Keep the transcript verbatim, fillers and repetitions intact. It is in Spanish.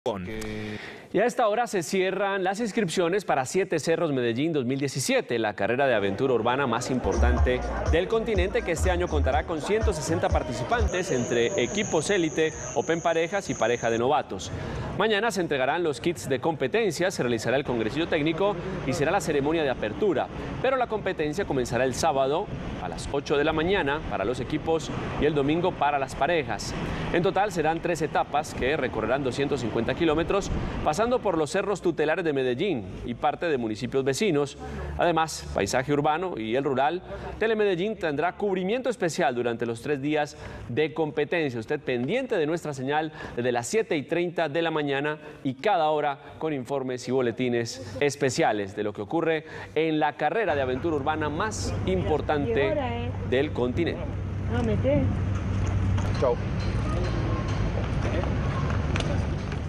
Y a esta hora se cierran las inscripciones para Siete Cerros Medellín dos mil diecisiete, la carrera de aventura urbana más importante del continente, que este año contará con ciento sesenta participantes entre equipos élite, open parejas y pareja de novatos. Mañana se entregarán los kits de competencia, se realizará el congresillo técnico y será la ceremonia de apertura. Pero la competencia comenzará el sábado a las ocho de la mañana para los equipos y el domingo para las parejas. En total serán tres etapas que recorrerán doscientos cincuenta kilómetros, pasando por los cerros tutelares de Medellín y parte de municipios vecinos. Además, paisaje urbano y el rural, Telemedellín tendrá cubrimiento especial durante los tres días de competencia. Usted pendiente de nuestra señal desde las siete y treinta de la mañana y cada hora con informes y boletines especiales de lo que ocurre en la carrera de aventura urbana más importante del continente. Chao.